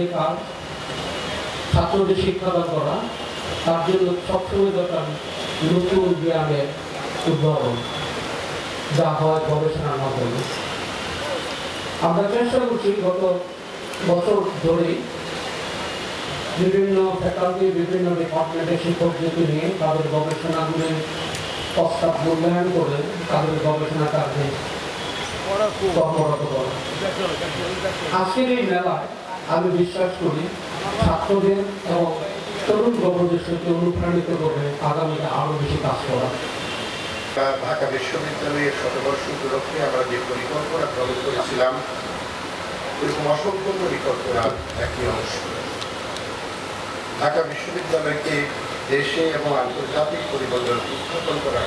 কাজ ছাত্রদের শিক্ষাদান করা, তার জন্য সবসময় দরকার নতুন জ্ঞানের উদ্ভাবন, যা হয় গবেষণার মাধ্যমে। আমরা চেষ্টা করছি গত বছর ধরেই বিভিন্ন ফ্যাকাল্টি, বিভিন্ন ডিপার্টমেন্টের শিক্ষকদেরকে নিয়ে তাদের গবেষণাগুলির প্রস্তাব মূল্যায়ন করে তাদের গবেষণা কাজে কর্মরত করা। আজকের এই মেলায় আমি বিশ্বাস করি ছাত্রদের এবং তরুণ গবেষকদেরকে অনুপ্রাণিত করে আগামীতে আরও বেশি কাজ করা। ঢাকা বিশ্ববিদ্যালয়ের শতবর্ষ উপলক্ষে আমরা যে পরিকল্পনা গ্রহণ করেছিলাম, এরকম অসংখ্য পরিকল্পনার একটি অংশ ঢাকা বিশ্ববিদ্যালয়কে দেশে এবং আন্তর্জাতিক পরিমণ্ডলে উত্থাপন করা।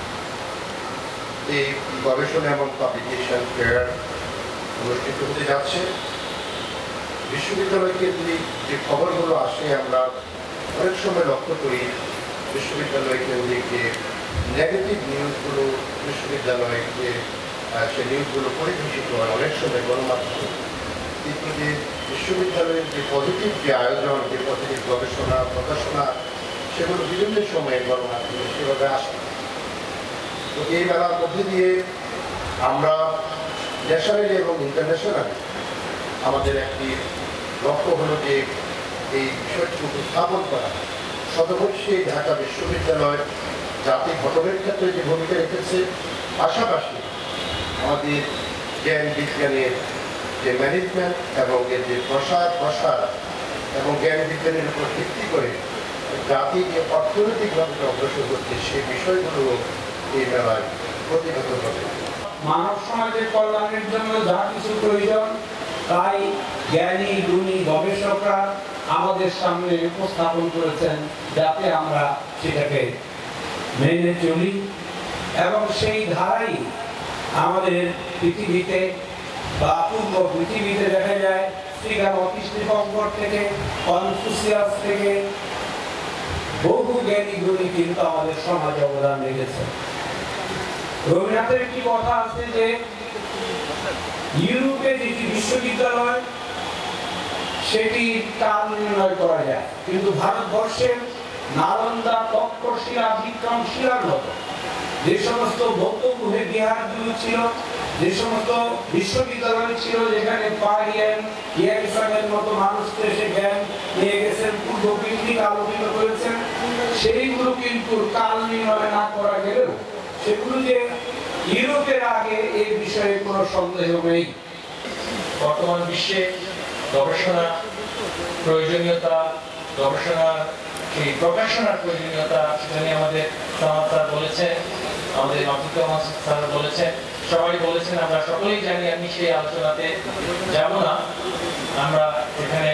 এই গবেষণা এবং পাবলিকেশন ফেয়ার অনুষ্ঠিত হতে যাচ্ছে। বিশ্ববিদ্যালয়কে যে খবরগুলো আসে আমরা অনেক সময় লক্ষ্য করি, বিশ্ববিদ্যালয় কেন্দ্রিক যে নেগেটিভ নিউজগুলো বিশ্ববিদ্যালয়কে সে নিউজগুলো পরিবেশিত হয় অনেক সময় গণমাধ্যমে, কিন্তু যে বিশ্ববিদ্যালয়ের যে পজিটিভ যে আয়োজন, যে পজিটিভ গবেষণা প্রকাশনা, সেগুলো বিভিন্ন সময়ে গণমাধ্যমে সেভাবে আসে। তো এই মেলার মধ্যে দিয়ে আমরা ন্যাশনালি এবং ইন্টারন্যাশনালি আমাদের একটি লক্ষ্য হলো যে এই বিষয়টি উপস্থাপন করা। শতবর্ষে ঢাকা বিশ্ববিদ্যালয় জাতি গঠনের ক্ষেত্রে যে ভূমিকা রেখেছে, পাশাপাশি আমাদের জ্ঞান বিজ্ঞানের যে ম্যানেজমেন্ট এবং এর যে প্রসার এবং জ্ঞান বিজ্ঞানের উপর ভিত্তি করে জাতি যে অর্থনৈতিকভাবে অগ্রসর করছে, সেই বিষয়গুলো এই মেলায় প্রতিহত হবে। মানব সমাজের কল্যাণের জন্য যা কিছু প্রয়োজন তাই জ্ঞানী গুণী গবেষকরা আমাদের সামনে উপস্থাপন করেছেন, যাতে আমরা সেটাকে মেনে চলি এবং সেই ধারাই আমাদের পৃথিবীতে বা পূর্ব পৃথিবীতে দেখা যায় শ্রীরামকৃষ্ণ থেকে কনফুসিয়াস থেকে বহু জ্ঞানী গুণী কিন্তু আমাদের সমাজে অবদান রেখেছে। রবীন্দ্রনাথের একটি কথা আছে যে ইউরোপে যেটি বিশ্ববিদ্যালয় সেটি কাল নির্ণয় করা যায়, কিন্তু ভারতবর্ষের নালন্দা, তক্ষশিলা, বিক্রমশিলার মতো যে সমস্ত বৌদ্ধ গুহে বিহারগুলো ছিল, যে সমস্ত বিশ্ববিদ্যালয় ছিল যেখানে ইয়াংসাংয়ের মতো মানুষকে সে জ্ঞান নিয়ে গেছেন, পূর্ব পৃথিবী আলোকিত করেছেন, সেইগুলো কিন্তু কাল নির্ণয় না করা গেলেও সেগুলো যে ইউরোপের আগে এই বিষয়ে কোনো সন্দেহ নেই। বর্তমান বিশ্বে গবেষণা প্রয়োজনীয়তা, গবেষণার সেই প্রকাশনার প্রয়োজনীয়তা, সেটা নিয়ে আমাদের সামাদ স্যার বলেছেন, আমাদের মাসুদ স্যার বলেছেন, সবাই বলেছেন, আমরা সকলেই জানি। আমি সেই আলোচনাতে যাব না। আমরা এখানে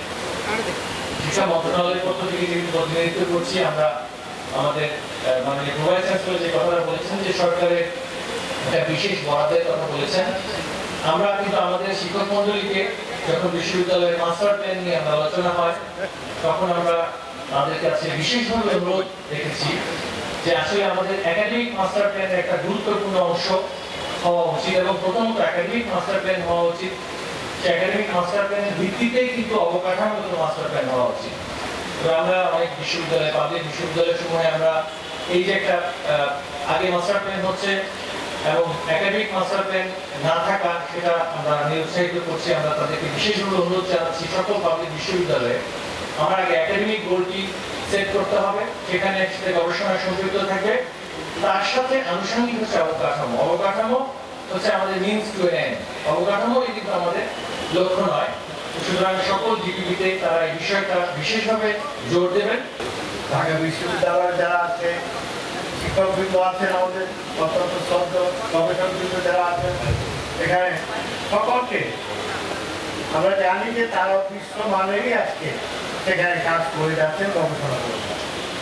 শিক্ষা মন্ত্রণালয়ের পক্ষ থেকে যেহেতু প্রতিনিধিত্ব করছি, আমরা আমাদের মাননীয় প্রভাইস চ্যান্সেলর যে কথাটা বলেছেন যে সরকারের একটা বিশেষ বরাদ্দের কথা বলেছেন, আমরা কিন্তু আমাদের শিক্ষক মন্ডলীকে যখন বিশ্ববিদ্যালয়ের মাস্টার প্ল্যান নিয়ে আমরা আলোচনা হয়, তখন আমরা আমাদের কাছে বিশেষভাবে অনুরোধ রেখেছি যে আসলে আমাদের একাডেমিক মাস্টার প্ল্যানের একটা গুরুত্বপূর্ণ অংশ হওয়া উচিত এবং প্রথমত একাডেমিক মাস্টার প্ল্যান হওয়া উচিত। সে একাডেমিক মাস্টার প্ল্যানের ভিত্তিতেই কিন্তু অবকাঠামোগত মাস্টার প্ল্যান হওয়া উচিত। আমরা অনেক বিশ্ববিদ্যালয়, পাবলিক বিশ্ববিদ্যালয়ের সময় আমরা এই যে একটা আগে মাস্টার প্ল্যান হচ্ছে এবং একাডেমিক মাস্টার প্ল্যান না থাকা, সেটা আমরা নিরুৎসাহিত করছি। আমরা তাদেরকে বিশেষভাবে অনুরোধ জানাচ্ছি সকল পাবলিক বিশ্ববিদ্যালয়ে আমরা আগে একাডেমিক গোলটি সেট করতে হবে, সেখানে সেটা গবেষণা সম্পৃক্ত থাকবে, তার সাথে আনুষঙ্গিক হচ্ছে অবকাঠামো। অবকাঠামো হচ্ছে আমাদের মিনস টু এন এন্ড, অবকাঠামো কিন্তু আমাদের লক্ষ্য নয়। সুতরাং সকল জিপিপিতে তারা এই বিষয়টা বিশেষভাবে জোর দেবেন। ঢাকা বিশ্ববিদ্যালয়ে যারা আছে, শিক্ষকবৃন্দ আছেন, আমাদের অত্যন্ত শ্রদ্ধ গবেষকবৃন্দ যারা আছেন, এখানে সকলকে আমরা জানি যে তারা বিশ্বমানেরই আজকে সেখানে কাজ করে যাচ্ছেন, গবেষণা করে যাচ্ছেন।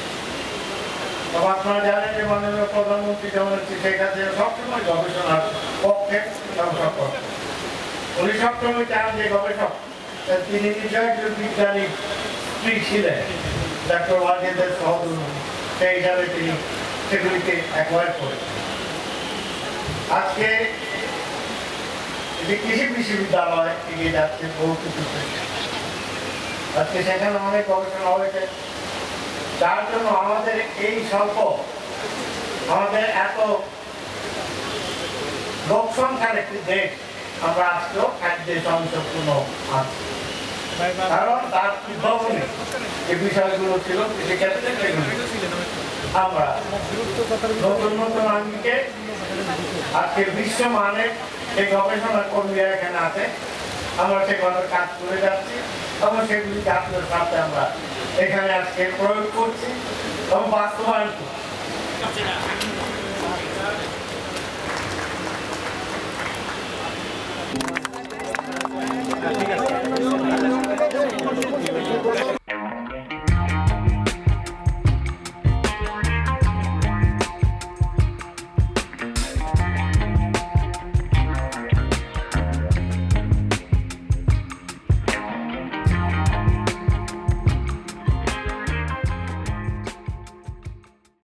তবে আপনারা জানেন যে মাননীয় প্রধানমন্ত্রী যেমন শেখ হাসিনা সবসময় গবেষণার পক্ষে গবেষক করতেন। উনি সবসময় চান যে গবেষক, তিনি নিজে একজন বিজ্ঞানী স্ত্রী ছিলেন, ডাক্তার ওয়াজেদের সহধর্মী, সেই হিসাবে তিনি সেগুলিকে অ্যাকোয়ার করেছেন। আজকে কৃষি বিশ্ববিদ্যালয় এগিয়ে যাচ্ছে বহু কিছু। আজকে সেখানে অনেক গবেষণা হয়েছে, যার জন্য আমাদের এই স্বল্প, আমাদের এত লোক সংখ্যার একটি দেশ, আমরা আজকেও খাদ্যে সংসম্পূর্ণ আছি। কারণ তার উদ্ভাবনে যে বিষয়গুলো ছিল কৃষিক্ষেত্রে আমরা নতুন নতুন আঙ্গিকে আজকে বিশ্বমানের এই গবেষণা কর্মীরা এখানে আছে, আমরা সেভাবে কাজ করে যাচ্ছি এবং সেগুলি জাতীয় স্বার্থে আমরা এখানে আজকে প্রয়োগ করছি এবং বাস্তবায়ন করছি।